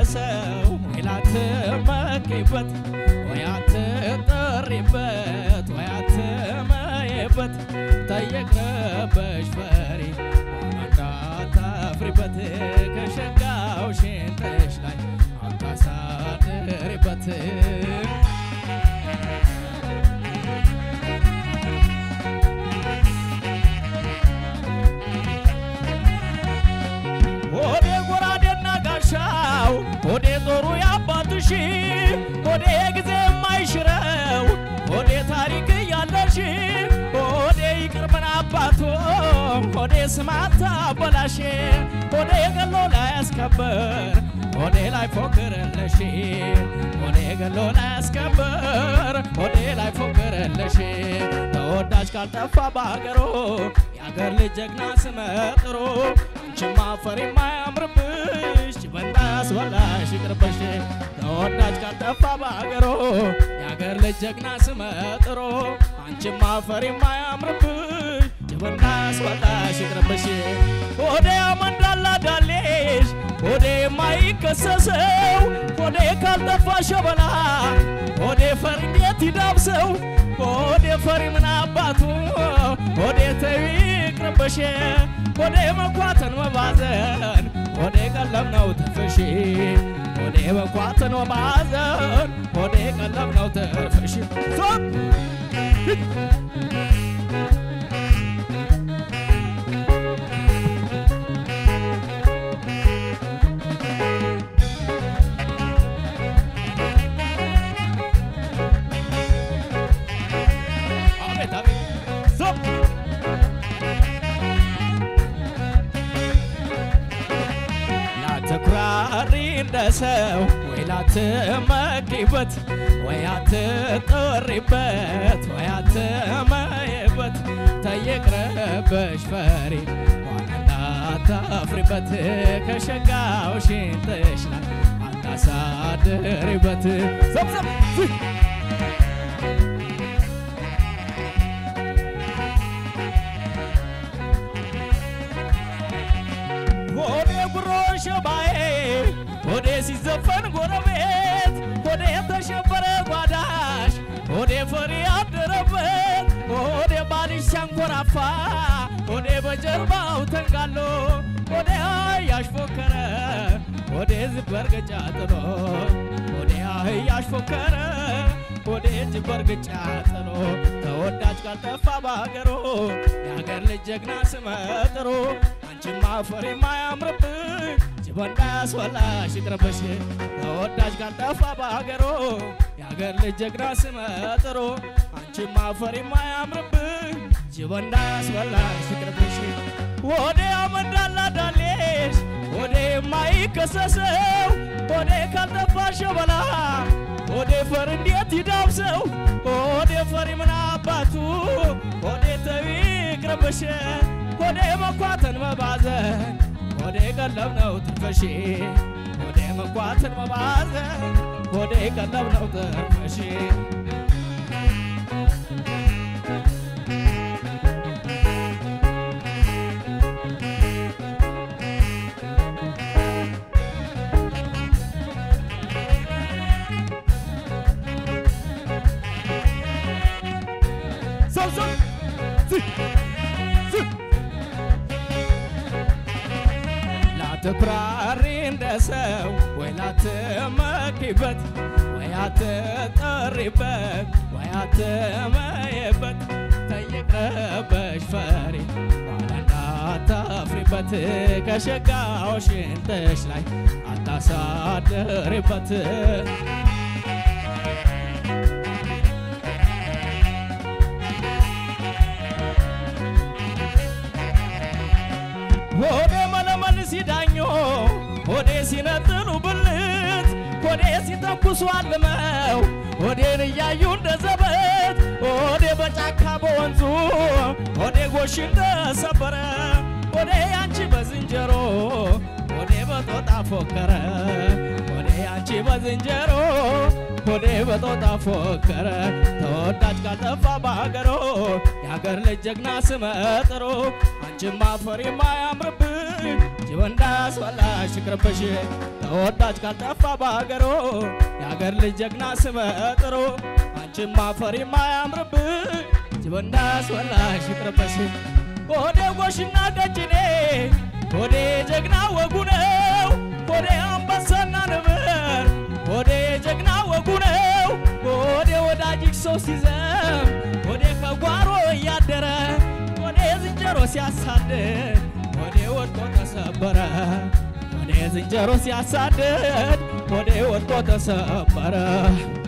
እንደሰው ወይላትመኪበት ወያትጠሪበት ወያትመየበት ጠየቅነበሽ ፈሪ እንዳታፍሪበት ከሸጋው ሽንጥሽ ላይ አታሳድሪበት ወደ ጎራዴና ጋሻው ወደ ጦሩ ያባትሽ ወደ ጊዜ የማይሽረው ወደ ታሪክ ያለሽ ወደ ይቅር ምን አባቶ ወደ ስማታ በላሽ ወደ ገሎ ላይ ያስከበር ወደ ላይ ፎክረለሽ ወደ ገሎ ላይ ያስከበር ወደ ላይ ፎክረለሽ ተወዳጅ ካልጠፋ ባገሮ ያገር ልጅ ጀግና ስመጥሮ አንቺማ ፈሪ ማያምርብሽ በእናስ ወላሽ ይቅርብሽ ተወዳጅ ካልጠፋ ባገሮ ያገር ልጅ ጀግና ስመጥሮ አንቺማ ፈሪ ማያምርብሽ በእናስ ወላሽ ይቅርብሽ ወደ አመንዳላ ዳሌሽ ወደ የማይከሰሰው ወደ ካልጠፋ ሸበላ ወደ ፈሪ እንዴት ይዳብሰው ወደ ፈሪ ምን አባቱ ወደ ተይቅርብሽ ወደ መኳተን መባዘን ወደ ቀለም ነው ተፈሽ ወደ መኳተን መባዘን ወደ ቀለም ነው ተፈሽ እንደሰው ወይላትመኪበት ወያትጠሪበት ወያትመየበት ተይቅርብሽ ፈሪ እንዳታፍሪበት ከሸጋው ሽንጥሽ ላይ አታሳድሪበት ዘብዘብ ወደ ጉሮሽ ባዬ ወደ ሲዘፈን ጎረቤት ወደ ተሸበረ ጓዳሽ ወደ ፈሪ አደረበት ወደ ባልሽ ሲያንኮራፋ ወደ በጀርባው ተንጋሎ ወደ አህያሽ ፎከረ ወደ ዝበርግጫ ጥሎ ወደ አህያሽ ፎከረ ወደ ዝበርግጫ ጥሎ ተወዳጅ ካልጠፋ ባገሮ ያገር ልጅ ጀግና ስመጥሮ አንቺማ ፈሪ ማያምርብሽ በእናስ ወላሽ ይቅርብሽ ተወዳጅ ካልጠፋ ባገሮ ያገር ልጅ ጀግና ስመጥሮ አንቺማ ፈሪ ማያምርብሽ በእናስ ወላሽ ይቅርብሽ ወደ አመንዳላ ዳሌሽ ወደ የማይከሰሰው ወደ ካልጠፋ ሸበላ ወደ ፈሪ እንዴት ይዳብሰው ወደ ፈሪ ምን አባቱ ወደ ተይቅርብሽ ወደ መኳተን መባዘን ወደ ቀለም ነው ተፈሽ ወደ መኳተን መባዘን ወደ ቀለም ነው ተፈሽ ተኩራሪ እንደሰው ወይላትመኪበት ወያትጠሪበት ወያትመየበት ተይቅርብሽ ፈሪ እንዳታፍሪበት ከሸጋው ሽንጥሽ ላይ አታሳድሪበት ወደ መለመል ሲዳኞ ወደ ሲነጥሉ ብልት ወደ ሲተኩሱ አልመው ወዴን እያዩ እንደዘበት ወደ በጫካ በወንዙ ወደ ጎሽ እንደሰበረ ወደ ያንቺ በዝንጀሮ ወደ በጦጣ ፎከረ ወደ ያንቺ በዝንጀሮ ወደ በጦጣ ፎከረ ተወዳጅ ካልጠፋ ባገሮ ያገር ልጅ ጀግና ስመጥሮ አንቺማ ፈሪ ማያምርብሽ ጅበንዳስ ወላሽ ይቅርብሽ ተወዳጅ ካልጠፋ ባገሮ ያገር ልጅ ጀግና ስመጥሮ አንቺማ ፈሪ ማያምርብሽ ጅበንዳስ ወላሽ ይቅርብሽ ወደ ጎሽና ቀጭኔ ወደ ጀግና ወጉ ነው ወደ አንበሳና ነብር ወደ ጀግና ወጉ ነው ወደ ወዳጅክ ሰው ሲዘም ወደ ከጓሮ ያደረ ወደ ዝንጀሮ ሲያሳድድ ወደ ወድቆ ተሰበረ ወደ ዝንጀሮ ሲያሳድድ ወደ ወድቆ ተሰበረ